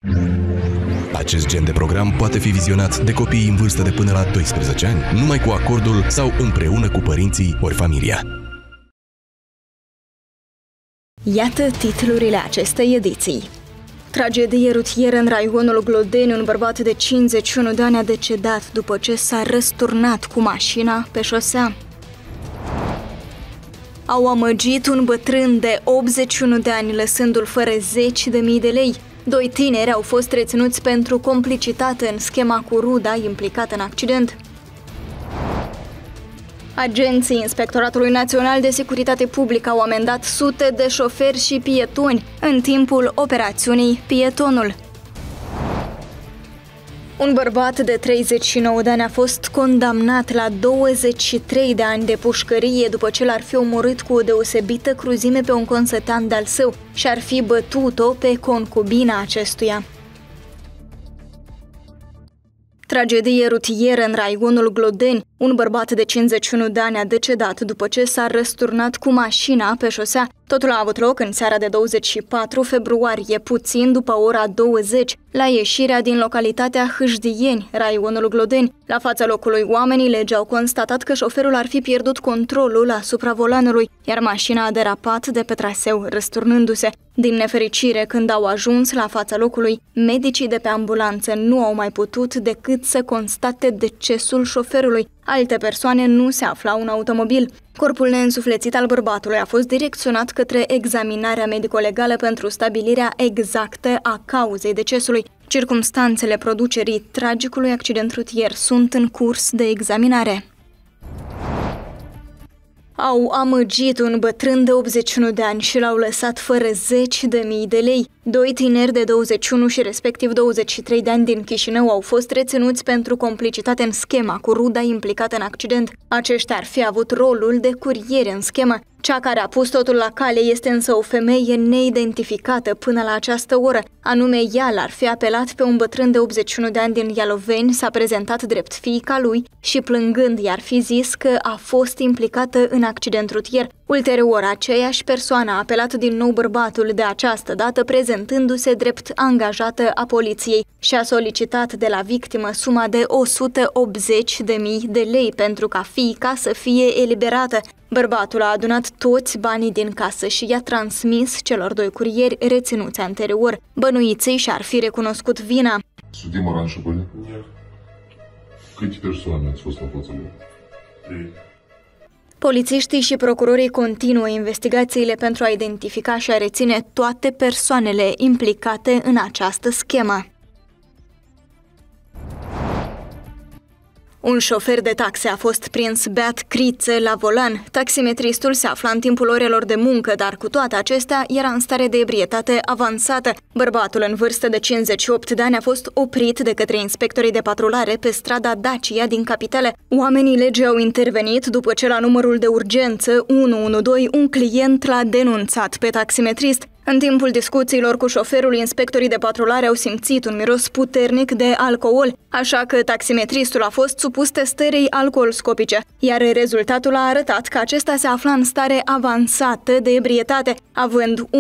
Acest gen de program poate fi vizionat de copii în vârstă de până la 12 ani, numai cu acordul sau împreună cu părinții ori familia. Iată titlurile acestei ediții. Tragedie rutieră în raionul Glodeni. Un bărbat de 51 de ani a decedat după ce s-a răsturnat cu mașina pe șosea. Au amăgit un bătrân de 81 de ani, lăsându-l fără 10.000 de lei. 2 tineri au fost reținuți pentru complicitate în schema cu ruda implicată în accident. Agenții Inspectoratului Național de Securitate Publică au amendat sute de șoferi și pietoni în timpul operațiunii Pietonul. Un bărbat de 39 de ani a fost condamnat la 23 de ani de pușcărie după ce l-ar fi omorât cu o deosebită cruzime pe un consătean de-al său și ar fi bătut-o pe concubina acestuia. Tragedie rutieră în raionul Glodeni. Un bărbat de 51 de ani a decedat după ce s-a răsturnat cu mașina pe șosea. Totul a avut loc în seara de 24 februarie, puțin după ora 20, la ieșirea din localitatea Hâșdieni, raionul Glodeni. La fața locului, oamenii legii au constatat că șoferul ar fi pierdut controlul asupra volanului, iar mașina a derapat de pe traseu, răsturnându-se. Din nefericire, când au ajuns la fața locului, medicii de pe ambulanță nu au mai putut decât să constate decesul șoferului. Alte persoane nu se aflau în automobil. Corpul neînsuflețit al bărbatului a fost direcționat către examinarea medico-legală pentru stabilirea exactă a cauzei decesului. Circumstanțele producerii tragicului accident rutier sunt în curs de examinare. Au amăgit un bătrân de 81 de ani și l-au lăsat fără 10.000 de lei. 2 tineri de 21 și respectiv 23 de ani din Chișinău au fost reținuți pentru complicitate în schema cu ruda implicată în accident. Aceștia ar fi avut rolul de curiere în schemă. Cea care a pus totul la cale este însă o femeie neidentificată până la această oră. Anume, ea l-ar fi apelat pe un bătrân de 81 de ani din Ialoveni, s-a prezentat drept fiica lui și plângând i-ar fi zis că a fost implicată în accident rutier. Ulterior, aceeași persoană a apelat din nou bărbatul, de această dată prezentându-se drept angajată a poliției și a solicitat de la victimă suma de 180.000 de lei pentru ca fiica să fie eliberată. Bărbatul a adunat toți banii din casă și i-a transmis celor 2 curieri reținuți anterior. Bănuiții și-ar fi recunoscut vina. Судим раньше были? Нет. Câte persoane ați fost la fața locului? 3. Polițiștii și procurorii continuă investigațiile pentru a identifica și a reține toate persoanele implicate în această schemă. Un șofer de taxe a fost prins beat criță la volan. Taximetristul se afla în timpul orelor de muncă, dar cu toate acestea era în stare de ebrietate avansată. Bărbatul în vârstă de 58 de ani a fost oprit de către inspectorii de patrulare pe strada Dacia din capitală. Oamenii legii au intervenit după ce la numărul de urgență 112 un client l-a denunțat pe taximetrist. În timpul discuțiilor cu șoferul, inspectorii de patrulare au simțit un miros puternic de alcool, așa că taximetristul a fost supus testării alcoolscopice, iar rezultatul a arătat că acesta se afla în stare avansată de ebrietate, având 1,04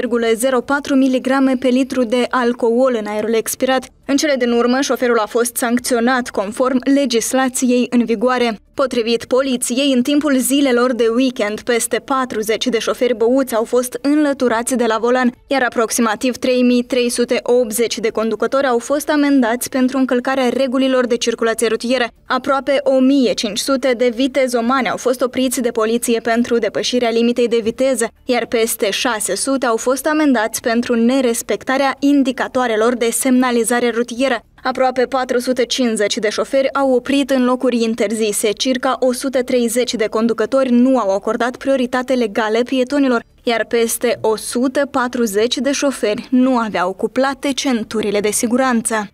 mg pe litru de alcool în aerul expirat. În cele din urmă, șoferul a fost sancționat conform legislației în vigoare. Potrivit poliției, în timpul zilelor de weekend, peste 40 de șoferi băuți au fost înlăturați de la volan, iar aproximativ 3.380 de conducători au fost amendați pentru încălcarea regulilor de circulație rutieră. Aproape 1.500 de vitezomani au fost opriți de poliție pentru depășirea limitei de viteză, iar peste 600 au fost amendați pentru nerespectarea indicatoarelor de semnalizare rutieră. Aproape 450 de șoferi au oprit în locuri interzise, circa 130 de conducători nu au acordat prioritate legală pietonilor, iar peste 140 de șoferi nu aveau cuplate centurile de siguranță.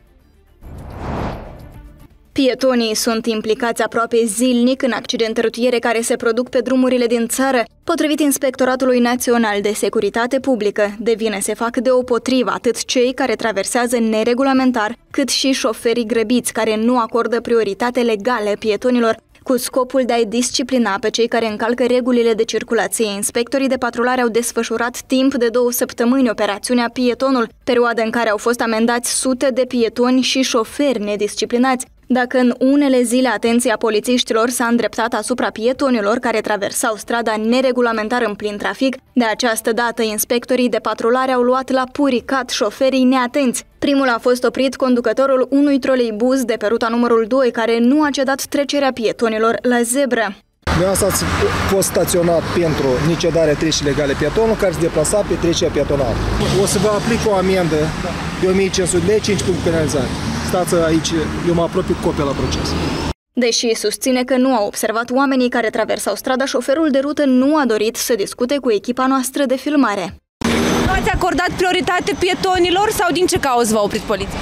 Pietonii sunt implicați aproape zilnic în accidente rutiere care se produc pe drumurile din țară. Potrivit Inspectoratului Național de Securitate Publică, de vină se fac deopotrivă atât cei care traversează neregulamentar, cât și șoferii grăbiți care nu acordă prioritate legală pietonilor. Cu scopul de a-i disciplina pe cei care încalcă regulile de circulație, inspectorii de patrulare au desfășurat timp de 2 săptămâni operațiunea Pietonul, perioadă în care au fost amendați sute de pietoni și șoferi nedisciplinați. Dacă în unele zile atenția polițiștilor s-a îndreptat asupra pietonilor care traversau strada neregulamentar în plin trafic, de această dată inspectorii de patrulare au luat la puricat șoferii neatenți. Primul a fost oprit conducătorul unui troleibuz de pe ruta numărul 2, care nu a cedat trecerea pietonilor la zebră. Dumneavoastră ați fost staționat pentru necedarea trecerii legale pietonul care se deplasa pe trecerea pietonală. O să vă aplic o amendă de 1500 lei, 5 puncte penalizare. Stați aici, eu mă apropiu cu copia la proces. Deși susține că nu a observat oamenii care traversau strada, șoferul de rută nu a dorit să discute cu echipa noastră de filmare. Nu ați acordat prioritate pietonilor sau din ce cauză v-a oprit poliția?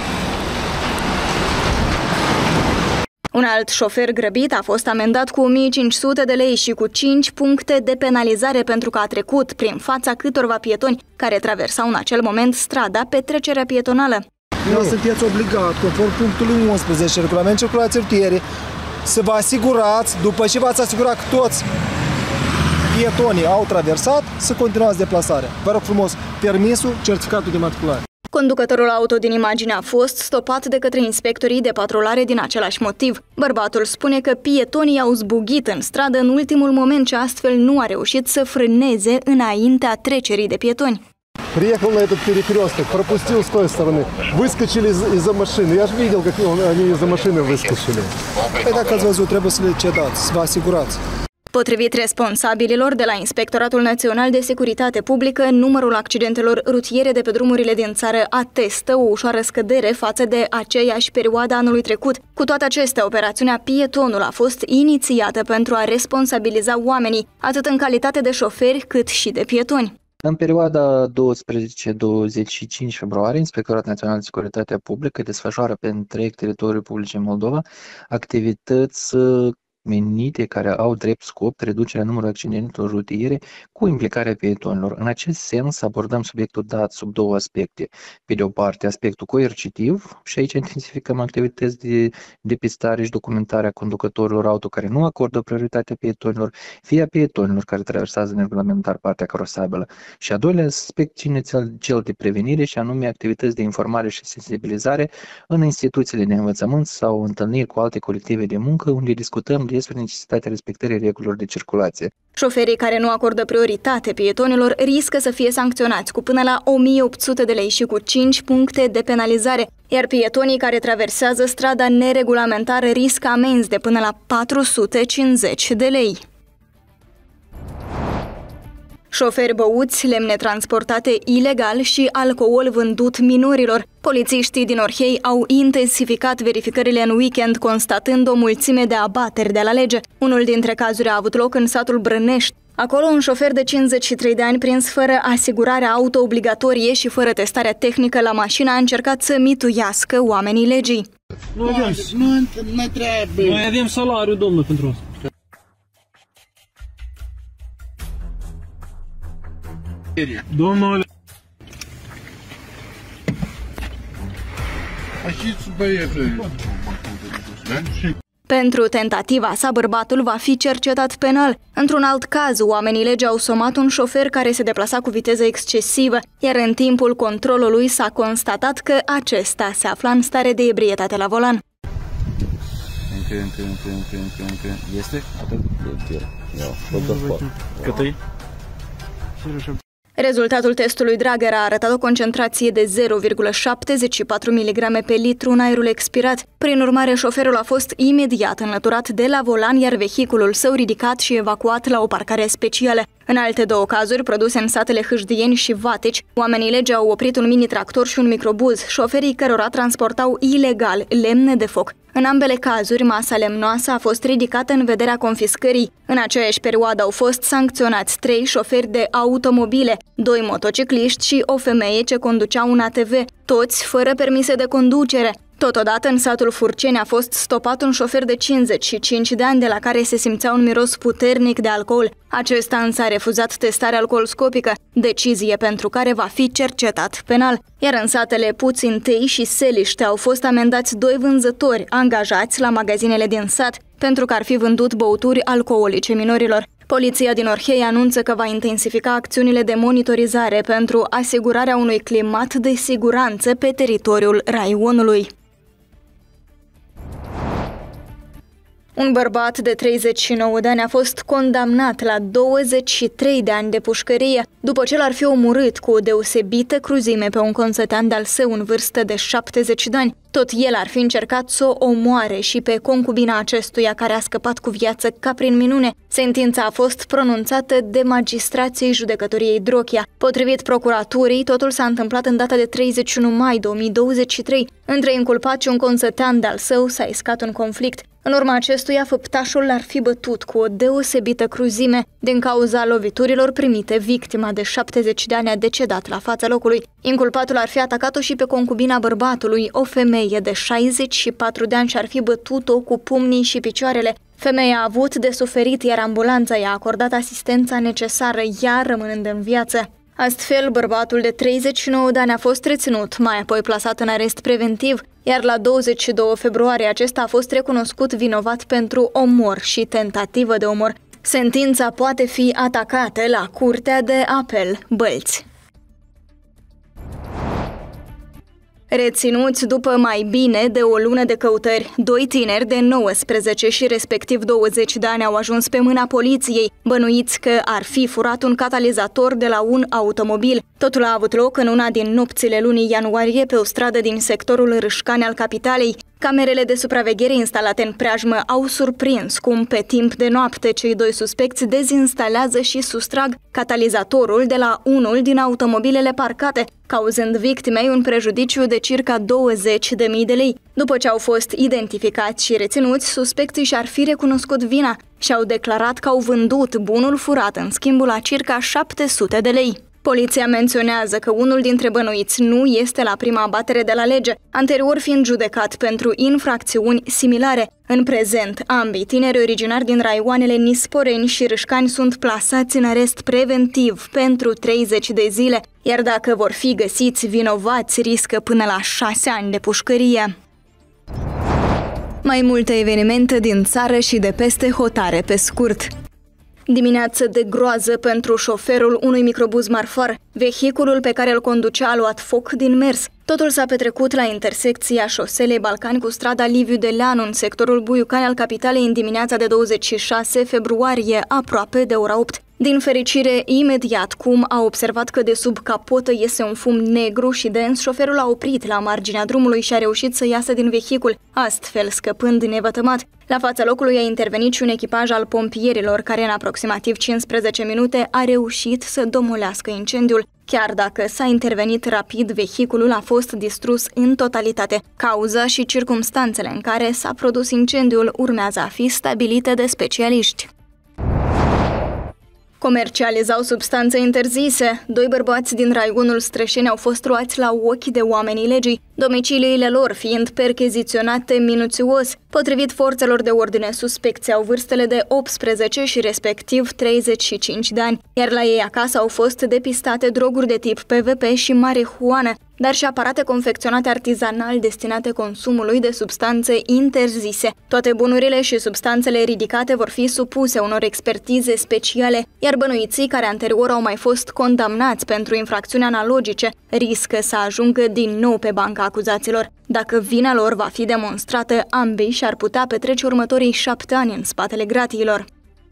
Un alt șofer grăbit a fost amendat cu 1500 de lei și cu 5 puncte de penalizare pentru că a trecut prin fața câtorva pietoni care traversau în acel moment strada pe trecerea pietonală. Nu sunteți obligat, conform punctului 11, regulament circulației rutiere, să vă asigurați, după ce v-ați asigurat că toți pietonii au traversat, să continuați deplasarea. Vă rog frumos, permisul, certificatul de matriculare. Conducătorul auto din imagine a fost stopat de către inspectorii de patrulare din același motiv. Bărbatul spune că pietonii au zbugit în stradă în ultimul moment și astfel nu a reușit să frâneze înaintea trecerii de pietoni. Приехал на этот перекресток, пропустил с той стороны, выскочили из-за машины. Я же видел, как они из-за машины выскочили. Păi dacă ați văzut, trebuie să le cedați, să vă asigurați. Potrivit responsabililor de la Inspectoratul Național de Securitate Publică, numărul accidentelor rutiere de pe drumurile din țară atestă o ușoară scădere față de aceeași perioadă anului trecut. Cu toate acestea, operațiunea Pietonul a fost inițiată pentru a responsabiliza oamenii, atât în calitate de șoferi cât și de pietoni. În perioada 12-25 februarie, Inspectoratul Național de Securitate Publică desfășoară pe întreg teritoriul Republicii Moldova activități menite care au drept scop reducerea numărului accidentelor rutiere cu implicarea pietonilor. În acest sens, abordăm subiectul dat sub 2 aspecte. Pe de o parte, aspectul coercitiv, și aici intensificăm activități de depistare și documentare a conducătorilor auto care nu acordă prioritatea pietonilor, fie a pietonilor care traversează neregulamentar partea carosabilă. Și a doilea aspect ține cel de prevenire, și anume activități de informare și sensibilizare în instituțiile de învățământ sau întâlniri cu alte colective de muncă, unde discutăm despre necesitatea respectării regulilor de circulație. Șoferii care nu acordă prioritate pietonilor riscă să fie sancționați cu până la 1800 de lei și cu 5 puncte de penalizare, iar pietonii care traversează strada neregulamentară riscă amenzi de până la 450 de lei. Șoferi băuți, lemne transportate ilegal și alcool vândut minorilor. Polițiștii din Orhei au intensificat verificările în weekend, constatând o mulțime de abateri de la lege. Unul dintre cazuri a avut loc în satul Brănești. Acolo, un șofer de 53 de ani, prins fără asigurare auto obligatorie și fără testarea tehnică la mașină, a încercat să mituiască oamenii legii. Noi avem salariu, domnul, pentru asta. Domnule, pentru tentativa sa, bărbatul va fi cercetat penal. Într-un alt caz, oamenii legii au somat un șofer care se deplasa cu viteză excesivă, iar în timpul controlului s-a constatat că acesta se afla în stare de ebrietate la volan. Încă. Este? Cât e? Rezultatul testului Drager a arătat o concentrație de 0,74 mg pe litru în aerul expirat. Prin urmare, șoferul a fost imediat înlăturat de la volan, iar vehiculul său ridicat și evacuat la o parcare specială. În alte 2 cazuri, produse în satele Hâșdieni și Vateci, oamenii legii au oprit un mini-tractor și un microbuz, șoferii cărora transportau ilegal lemne de foc. În ambele cazuri, masa lemnoasă a fost ridicată în vederea confiscării. În aceeași perioadă au fost sancționați 3 șoferi de automobile, 2 motocicliști și o femeie ce conducea un ATV, toți fără permise de conducere. Totodată, în satul Furceni a fost stopat un șofer de 55 de ani de la care se simțea un miros puternic de alcool. Acesta însă a refuzat testarea alcoolscopică, decizie pentru care va fi cercetat penal. Iar în satele Puțintei și Seliște au fost amendați 2 vânzători angajați la magazinele din sat. pentru că ar fi vândut băuturi alcoolice minorilor. Poliția din Orhei anunță că va intensifica acțiunile de monitorizare pentru asigurarea unui climat de siguranță pe teritoriul raionului. Un bărbat de 39 de ani a fost condamnat la 23 de ani de pușcărie după ce l-ar fi omorât cu o deosebită cruzime pe un consătean de-al său în vârstă de 70 de ani. Tot el ar fi încercat să o omoare și pe concubina acestuia, care a scăpat cu viață ca prin minune. Sentința a fost pronunțată de magistrații judecătoriei Drochia. Potrivit procuraturii, totul s-a întâmplat în data de 31 mai 2023. Între inculpat și un consătean de-al său s-a iscat un conflict. În urma acestuia, făptașul l-ar fi bătut cu o deosebită cruzime. Din cauza loviturilor primite, victima de 70 de ani a decedat la fața locului. Inculpatul ar fi atacat-o și pe concubina bărbatului, o femeie de 64 de ani, și ar fi bătut-o cu pumnii și picioarele. Femeia a avut de suferit, iar ambulanța i-a acordat asistența necesară, ea rămânând în viață. Astfel, bărbatul de 39 de ani a fost reținut, mai apoi plasat în arest preventiv, iar la 22 februarie acesta a fost recunoscut vinovat pentru omor și tentativă de omor. Sentința poate fi atacată la Curtea de Apel Bălți. Reținuți după mai bine de o lună de căutări, doi tineri de 19 și respectiv 20 de ani au ajuns pe mâna poliției, bănuiți că ar fi furat un catalizator de la un automobil. Totul a avut loc în una din nopțile lunii ianuarie pe o stradă din sectorul Râșcani al capitalei. Camerele de supraveghere instalate în preajmă au surprins cum pe timp de noapte cei doi suspecți dezinstalează și sustrag catalizatorul de la unul din automobilele parcate, cauzând victimei un prejudiciu de circa 20.000 de lei. După ce au fost identificați și reținuți, suspecții și-ar fi recunoscut vina și au declarat că au vândut bunul furat în schimbul la circa 700 de lei. Poliția menționează că unul dintre bănuiți nu este la prima abatere de la lege, anterior fiind judecat pentru infracțiuni similare. În prezent, ambii tineri originari din raioanele Nisporeni și Râșcani sunt plasați în arest preventiv pentru 30 de zile, iar dacă vor fi găsiți vinovați, riscă până la 6 ani de pușcărie. Mai multe evenimente din țară și de peste hotare pe scurt. Dimineață de groază pentru șoferul unui microbuz marfar. Vehiculul pe care îl conducea a luat foc din mers. Totul s-a petrecut la intersecția șoselei Balcani cu strada Liviu Deleanu, în sectorul Buiucani al capitalei, în dimineața de 26 februarie, aproape de ora 8. Din fericire, imediat cum a observat că de sub capotă iese un fum negru și dens, șoferul a oprit la marginea drumului și a reușit să iasă din vehicul, astfel scăpând nevătămat. La fața locului a intervenit și un echipaj al pompierilor, care în aproximativ 15 minute a reușit să domolească incendiul. Chiar dacă s-a intervenit rapid, vehiculul a fost distrus în totalitate. Cauza și circumstanțele în care s-a produs incendiul urmează a fi stabilite de specialiști. Comercializau substanțe interzise. Doi bărbați din raionul Strășeni au fost luați la ochi de oamenii legii, domiciliile lor fiind percheziționate minuțios. Potrivit forțelor de ordine, suspecții au vârstele de 18 și respectiv 35 de ani, iar la ei acasă au fost depistate droguri de tip PVP și marihuană, dar și aparate confecționate artizanal destinate consumului de substanțe interzise. Toate bunurile și substanțele ridicate vor fi supuse unor expertize speciale, iar bănuiții care anterior au mai fost condamnați pentru infracțiuni analogice riscă să ajungă din nou pe banca acuzaților. Dacă vina lor va fi demonstrată, ambii și-ar putea petrece următorii 7 ani în spatele gratiilor.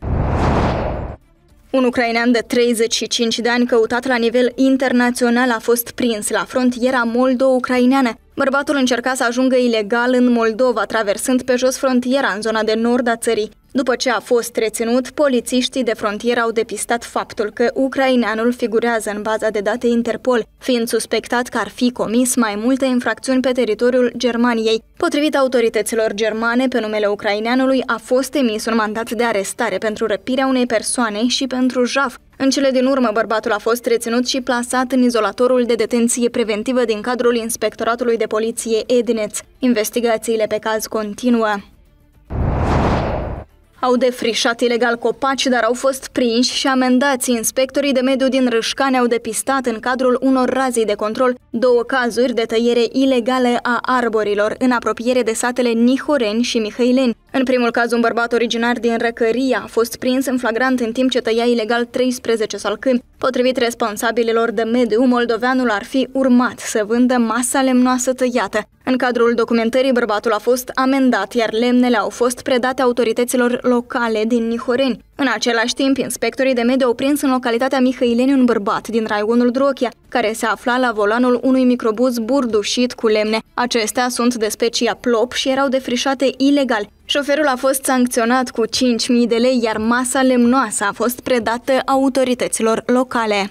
Un ucrainean de 35 de ani căutat la nivel internațional a fost prins la frontiera moldo-ucraineană. Bărbatul încerca să ajungă ilegal în Moldova, traversând pe jos frontiera în zona de nord a țării. După ce a fost reținut, polițiștii de frontieră au depistat faptul că ucraineanul figurează în baza de date Interpol, fiind suspectat că ar fi comis mai multe infracțiuni pe teritoriul Germaniei. Potrivit autorităților germane, pe numele ucraineanului a fost emis un mandat de arestare pentru răpirea unei persoane și pentru jaf. În cele din urmă, bărbatul a fost reținut și plasat în izolatorul de detenție preventivă din cadrul Inspectoratului de Poliție Edineț. Investigațiile pe caz continuă. Au defrișat ilegal copaci, dar au fost prinși și amendați. Inspectorii de mediu din Râșcani au depistat în cadrul unor razii de control 2 cazuri de tăiere ilegale a arborilor în apropiere de satele Nihoreni și Mihăileni. În primul caz, un bărbat originar din Răcăria a fost prins în flagrant în timp ce tăia ilegal 13 salcâmi. Potrivit responsabililor de mediu, moldoveanul ar fi urmat să vândă masa lemnoasă tăiată. În cadrul documentării, bărbatul a fost amendat, iar lemnele au fost predate autorităților locale din Nihoreni. În același timp, inspectorii de mediu au prins în localitatea Mihăileni un bărbat din raionul Drochia, care se afla la volanul unui microbuz burdușit cu lemne. Acestea sunt de specia plop și erau defrișate ilegal. Șoferul a fost sancționat cu 5.000 de lei, iar masa lemnoasă a fost predată autorităților locale.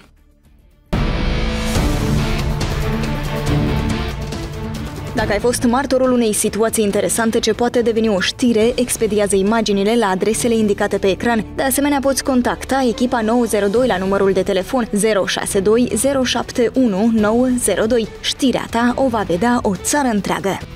Dacă ai fost martorul unei situații interesante ce poate deveni o știre, expediază imaginile la adresele indicate pe ecran. De asemenea, poți contacta echipa 902 la numărul de telefon 062 071 902. Știrea ta o va vedea o țară întreagă.